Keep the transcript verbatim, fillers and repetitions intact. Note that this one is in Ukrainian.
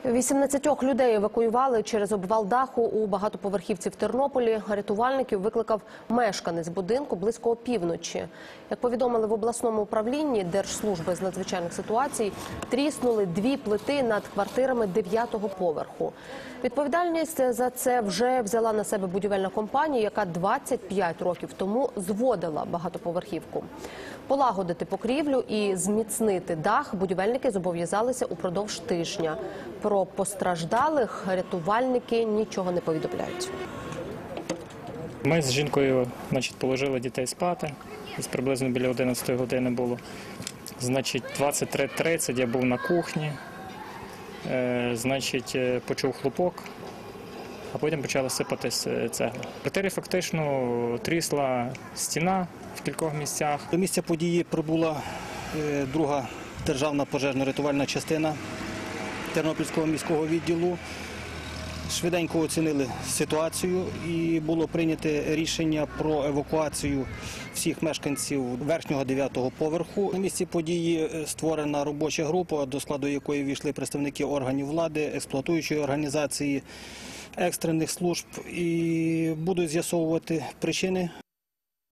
вісімнадцять людей евакуювали через обвал даху у багатоповерхівці в Тернополі. Рятувальників викликав мешканець будинку близько опівночі. Як повідомили в обласному управлінні Держслужби з надзвичайних ситуацій, тріснули дві плити над квартирами дев'ятого поверху. Відповідальність за це вже взяла на себе будівельна компанія, яка двадцять п'ять років тому зводила багатоповерхівку. Полагодити покрівлю і зміцнити дах будівельники зобов'язалися упродовж тижня. Про постраждалих рятувальники нічого не повідомляють. Ми з жінкою, значить, положили дітей спати. Десь приблизно біля одинадцятої години було. Значить, двадцять три тридцять я був на кухні. Е, значить, почув хлопок, а потім почала сипатись цегла. В квартирі фактично трісла стіна в кількох місцях. До місця події прибула друга державна пожежно-рятувальна частина Тернопільського міського відділу. Швиденько оцінили ситуацію і було прийнято рішення про евакуацію всіх мешканців верхнього дев'ятого поверху. На місці події створена робоча група, до складу якої війшли представники органів влади, експлуатуючої організації, екстрених служб і будуть з'ясовувати причини